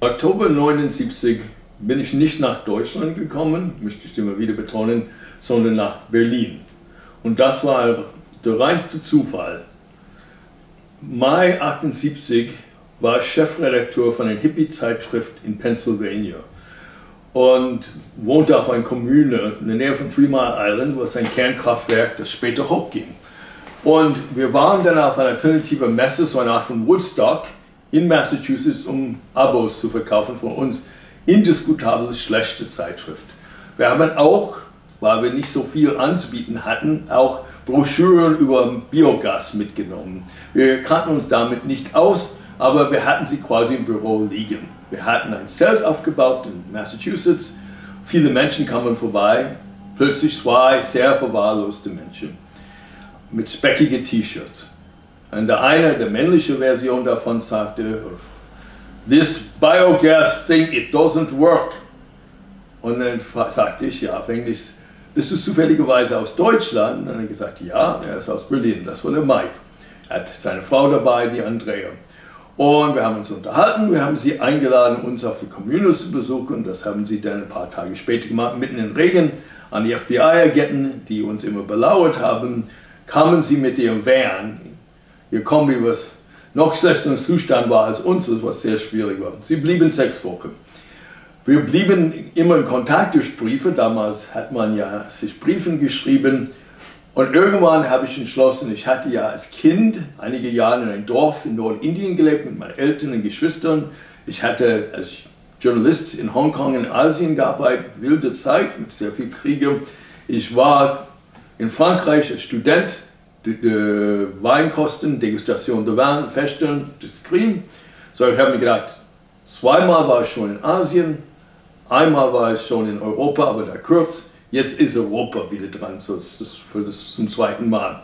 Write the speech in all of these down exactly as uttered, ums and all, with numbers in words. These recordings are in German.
Oktober neunundsiebzig bin ich nicht nach Deutschland gekommen, möchte ich immer wieder betonen, sondern nach Berlin. Und das war der reinste Zufall. Mai achtundsiebzig war ich Chefredakteur von einer Hippie-Zeitschrift in Pennsylvania und wohnte auf einer Kommune in der Nähe von Three Mile Island, wo es ein Kernkraftwerk, das später hochging. Und wir waren dann auf einer alternativen Messe, so eine Art von Woodstock, in Massachusetts, um Abos zu verkaufen von uns. Indiskutabel schlechte Zeitschrift. Wir haben auch, weil wir nicht so viel anzubieten hatten, auch Broschüren über Biogas mitgenommen. Wir kannten uns damit nicht aus, aber wir hatten sie quasi im Büro liegen. Wir hatten ein Zelt aufgebaut in Massachusetts. Viele Menschen kamen vorbei. Plötzlich zwei sehr verwahrloste Menschen mit speckigen T-Shirts. Und der eine, der männliche Version davon, sagte, "This biogas thing, it doesn't work." Und dann sagte ich, ja, auf Englisch, "Bist du zufälligerweise aus Deutschland?" Und dann hat er gesagt, ja, er ist aus Berlin, das war der Mike. Er hat seine Frau dabei, die Andrea. Und wir haben uns unterhalten, wir haben sie eingeladen, uns auf die Kommune zu besuchen. Das haben sie dann ein paar Tage später gemacht, mitten im Regen, an die F B I-Agenten, die uns immer belauert haben, kamen sie mit ihrem Van. Ihr Kombi, was noch schlechteren Zustand war als uns, was sehr schwierig war. Sie blieben sechs Wochen. Wir blieben immer in Kontakt durch Briefe. Damals hat man ja sich Briefen geschrieben. Und irgendwann habe ich entschlossen, ich hatte ja als Kind einige Jahre in einem Dorf in Nordindien gelebt mit meinen Eltern und Geschwistern. Ich hatte als Journalist in Hongkong in Asien gearbeitet, wilde Zeit mit sehr viel Kriege. Ich war in Frankreich als Student. Die, die Weinkosten, Degustation der Wein, Feststellen, das Creme. So, ich habe mir gedacht, zweimal war ich schon in Asien, einmal war ich schon in Europa, aber da kurz, jetzt ist Europa wieder dran, so ist das für das zum zweiten Mal.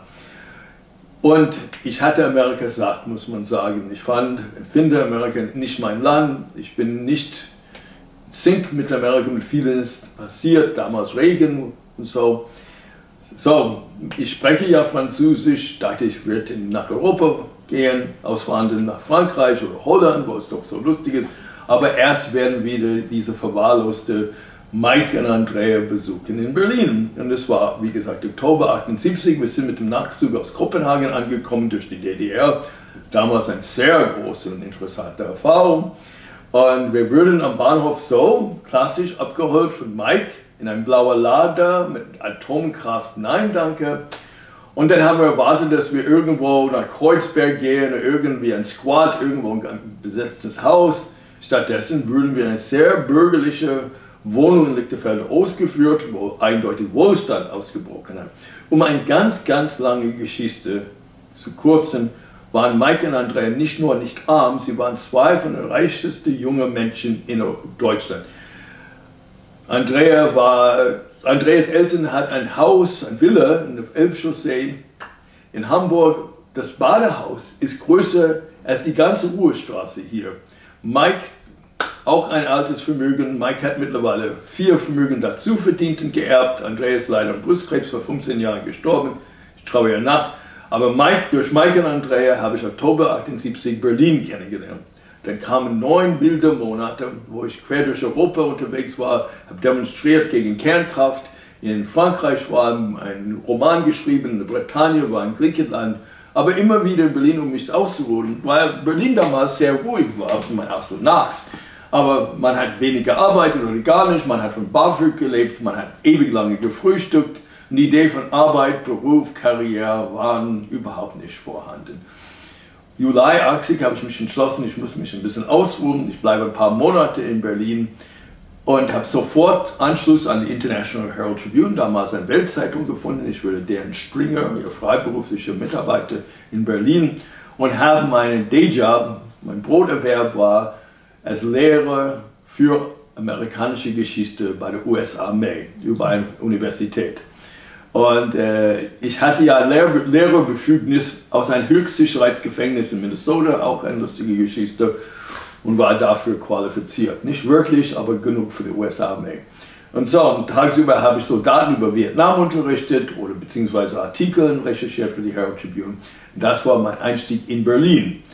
Und ich hatte Amerika satt, muss man sagen. Ich fand, finde Amerika nicht mein Land, ich bin nicht sync mit Amerika, mit vieles passiert, damals Regen und so. So, ich spreche ja Französisch, dachte ich, würde nach Europa gehen, auswandern nach Frankreich oder Holland, wo es doch so lustig ist. Aber erst werden wieder diese verwahrloste Mike und Andrea besuchen in Berlin. Und es war, wie gesagt, Oktober achtundsiebzig. Wir sind mit dem Nachtzug aus Kopenhagen angekommen durch die D D R. Damals eine sehr große und interessante Erfahrung. Und wir wurden am Bahnhof so klassisch abgeholt von Mike in einem blauen Lader mit Atomkraft, nein danke. Und dann haben wir erwartet, dass wir irgendwo nach Kreuzberg gehen oder irgendwie ein Squad, irgendwo ein besetztes Haus. Stattdessen wurden wir in eine sehr bürgerliche Wohnung in Lichterfelde ausgeführt, wo eindeutig Wohlstand ausgebrochen hat. Um eine ganz, ganz lange Geschichte zu kürzen, waren Mike und Andrea nicht nur nicht arm, sie waren zwei von den reichsten jungen Menschen in Deutschland. Andrea war, Andreas Eltern hat ein Haus, eine Villa in der Elbchaussee in Hamburg. Das Badehaus ist größer als die ganze Ruhestraße hier. Mike, auch ein altes Vermögen. Mike hat mittlerweile vier Vermögen dazu verdient und geerbt. Andreas leider an Brustkrebs, vor fünfzehn Jahren gestorben. Ich traue ja nach. Aber Mike, durch Mike und Andrea habe ich Oktober achtundsiebzig Berlin kennengelernt. Dann kamen neun wilde Monate, wo ich quer durch Europa unterwegs war, habe demonstriert gegen Kernkraft. In Frankreich war ein Roman geschrieben, in Bretagne war in Griechenland, aber immer wieder in Berlin, um mich auszuruhen, weil Berlin damals sehr ruhig war, auch so nachts. Aber man hat wenig gearbeitet oder gar nicht, man hat von BAföG gelebt, man hat ewig lange gefrühstückt. Und die Idee von Arbeit, Beruf, Karriere waren überhaupt nicht vorhanden. Juli achtzig habe ich mich entschlossen, ich muss mich ein bisschen ausruhen. Ich bleibe ein paar Monate in Berlin und habe sofort Anschluss an die International Herald Tribune, damals eine Weltzeitung, gefunden. Ich wurde deren Springer, ihr freiberuflicher Mitarbeiter in Berlin und habe meinen Dayjob, mein Broterwerb war als Lehrer für amerikanische Geschichte bei der U S Armee über eine Universität. Und äh, ich hatte ja Lehr Lehrerbefugnis aus einem Höchstsicherheitsgefängnis in Minnesota, auch eine lustige Geschichte, und war dafür qualifiziert. Nicht wirklich, aber genug für die U S Armee. Und so, tagsüber habe ich Soldaten über Vietnam unterrichtet oder beziehungsweise Artikel recherchiert für die Herald Tribune. Das war mein Einstieg in Berlin.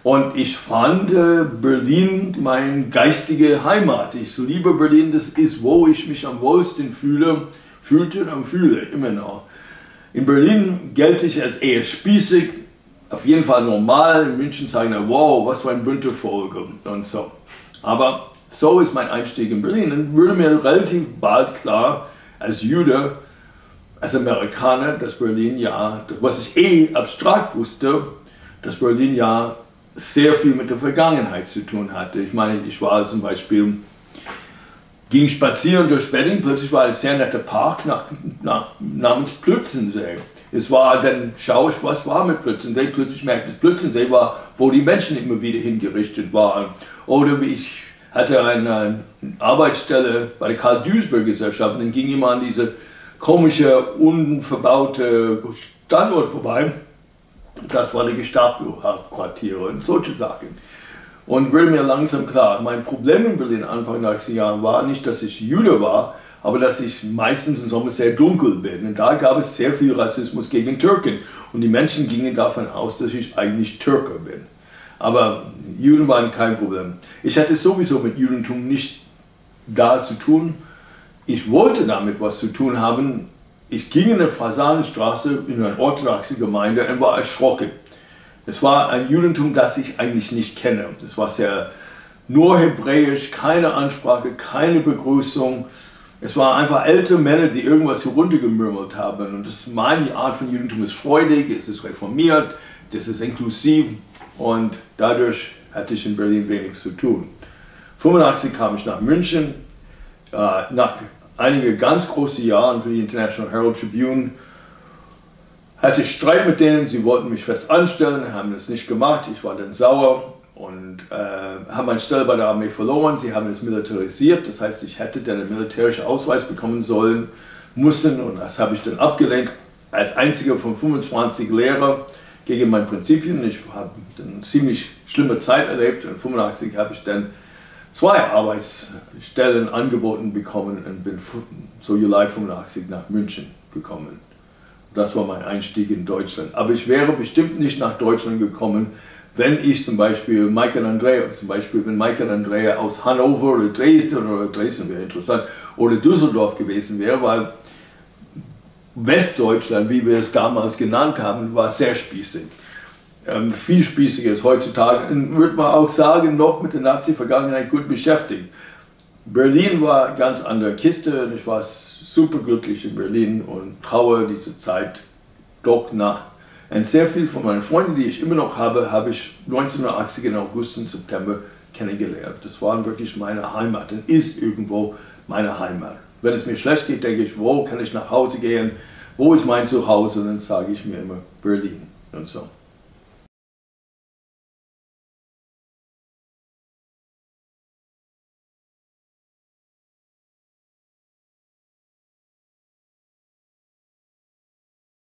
Und ich fand äh, Berlin meine geistige Heimat. Ich liebe Berlin, das ist, wo ich mich am wohlsten fühle, fühlte und fühle immer noch. In Berlin gelte ich als eher spießig, auf jeden Fall normal. In München sagen wir, wow, was für ein bunter Vogel und so. Aber so ist mein Einstieg in Berlin. Und wurde mir relativ bald klar, als Jude, als Amerikaner, dass Berlin ja, was ich eh abstrakt wusste, dass Berlin ja sehr viel mit der Vergangenheit zu tun hatte. Ich meine, ich war zum Beispiel, ging spazieren durch Berlin, plötzlich war ein sehr netter Park nach, nach, namens Plötzensee. Es war dann, schau ich, was war mit Plötzensee? Plötzlich merkte ich, Plötzensee war, wo die Menschen immer wieder hingerichtet waren. Oder ich hatte eine, eine Arbeitsstelle bei der Karl-Duisberg-Gesellschaft und dann ging immer an diese komische, unverbaute Standort vorbei. Das war die Gestapo-Hauptquartiere und solche Sachen. Und wurde mir langsam klar, mein Problem in Berlin Anfang der achtziger Jahre war nicht, dass ich Jude war, aber dass ich meistens im Sommer sehr dunkel bin. Und da gab es sehr viel Rassismus gegen Türken. Und die Menschen gingen davon aus, dass ich eigentlich Türke bin. Aber Juden waren kein Problem. Ich hatte sowieso mit Judentum nicht da zu tun. Ich wollte damit was zu tun haben. Ich ging in der Fasanenstraße in eine orthodoxe Gemeinde und war erschrocken. Es war ein Judentum, das ich eigentlich nicht kenne. Es war sehr nur Hebräisch, keine Ansprache, keine Begrüßung. Es waren einfach ältere Männer, die irgendwas heruntergemurmelt haben. Und das ist meine Art von Judentum, ist freudig, es ist reformiert, das ist inklusiv. Und dadurch hatte ich in Berlin wenig zu tun. neunzehnhundertfünfundachtzig kam ich nach München. Äh, nach einigen ganz großen Jahren für die International Herald Tribune hatte ich Streit mit denen. Sie wollten mich fest anstellen, haben das nicht gemacht. Ich war dann sauer und äh, habe meine Stelle bei der Armee verloren. Sie haben es militarisiert, das heißt, ich hätte dann einen militärischen Ausweis bekommen sollen, müssen, und das habe ich dann abgelehnt, als einziger von fünfundzwanzig Lehrern gegen meine Prinzipien. Ich habe eine ziemlich schlimme Zeit erlebt. Und fünfundachtzig habe ich dann zwei Arbeitsstellen angeboten bekommen und bin so Juli fünfundachtzig nach München gekommen. Das war mein Einstieg in Deutschland. Aber ich wäre bestimmt nicht nach Deutschland gekommen, wenn ich zum Beispiel Mike und Andrea, zum Beispiel wenn Mike und Andrea aus Hannover oder Dresden, oder Dresden wäre interessant, oder Düsseldorf gewesen wäre, weil Westdeutschland, wie wir es damals genannt haben, war sehr spießig. Ähm, viel spießiger ist heutzutage, und würde man auch sagen, noch mit der Nazi-Vergangenheit gut beschäftigt. Berlin war eine ganz andere Kiste, ich war super glücklich in Berlin und traue diese Zeit doch nach. Und sehr viel von meinen Freunden, die ich immer noch habe, habe ich neunzehnhundertachtzig im August und September kennengelernt. Das war wirklich meine Heimat und ist irgendwo meine Heimat. Wenn es mir schlecht geht, denke ich, wo kann ich nach Hause gehen, wo ist mein Zuhause, und dann sage ich mir immer Berlin und so.